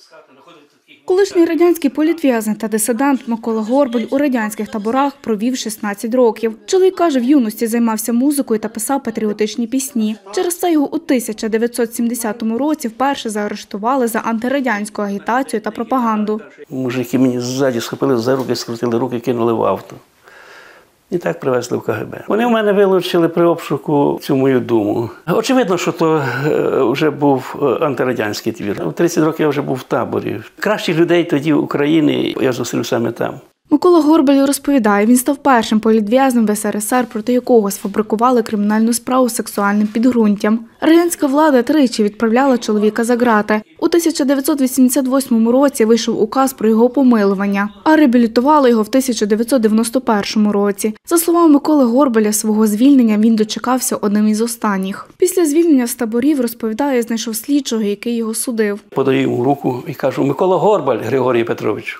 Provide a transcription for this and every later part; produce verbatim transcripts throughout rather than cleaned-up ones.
Колишній радянський політв'язень та дисидент Микола Горбаль у радянських таборах провів шістнадцять років. Чоловік каже, в юності займався музикою та писав патріотичні пісні. Через це його у тисяча дев'ятсот сімдесятому році вперше заарештували за антирадянську агітацію та пропаганду. Мужики мені ззаді схопили за руки, скрутили руки, кинули в авто. І так привезли в ка ге бе. Вони в мене вилучили при обшуку цю мою думу. Очевидно, що то вже був антирадянський твір. У тридцять років я вже був в таборі. Кращих людей тоді в Україні я зустрів саме там. Микола Горбаль розповідає, він став першим політв'язнем в ес ер ес ер, проти якого сфабрикували кримінальну справу з сексуальним підґрунтям. Радянська влада тричі відправляла чоловіка за ґрати. У тисяча дев'ятсот вісімдесят восьмому році вийшов указ про його помилування, а реабілітували його в тисяча дев'ятсот дев'яносто першому році. За словами Миколи Горбаля, свого звільнення він дочекався одним із останніх. Після звільнення з таборів, розповідає, знайшов слідчого, який його судив. Подаю йому руку і кажу: Микола Горбаль Григорій Петрович.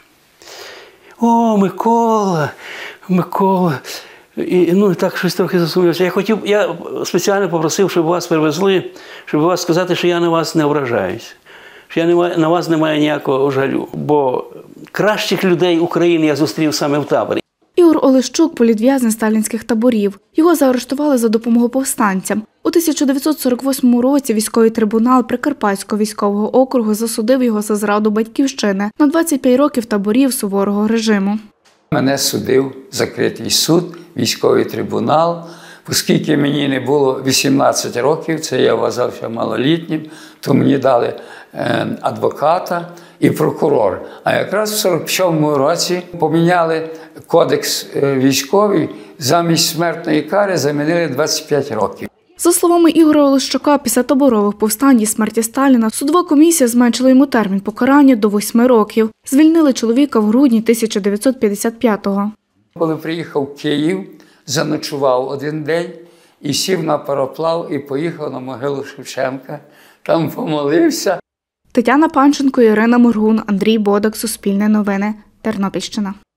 О, Микола, Микола. І, ну, так щось трохи засумнівся. Я хотів, я спеціально попросив, щоб вас привезли, щоб вас сказати, що я на вас не ображаюсь, що я не, на вас не маю ніякого жалю. Бо кращих людей України я зустрів саме в таборі. Ігор Олещук – політв'язень сталінських таборів. Його заарештували за допомогу повстанцям. У тисяча дев'ятсот сорок восьмому році військовий трибунал Прикарпатського військового округу засудив його за зраду батьківщини на двадцять п'ять років таборів суворого режиму. Мене судив закритий суд, військовий трибунал. Оскільки мені не було вісімнадцяти років, це я вважався малолітнім, то мені дали адвоката і прокурор. А якраз в сорок сьомому році поміняли кодекс військовий, замість смертної кари замінили двадцять п'ять років. За словами Ігоря Олещука, після таборових повстань і смерті Сталіна судова комісія зменшила йому термін покарання до восьми років. Звільнили чоловіка в грудні тисяча дев'ятсот п'ятдесят п'ятого. Коли приїхав в Київ, заночував один день і сів на пароплав і поїхав на могилу Шевченка. Там помолився. Тетяна Панченко, Ірина Моргун, Андрій Бодак, Суспільне новини, Тернопільщина.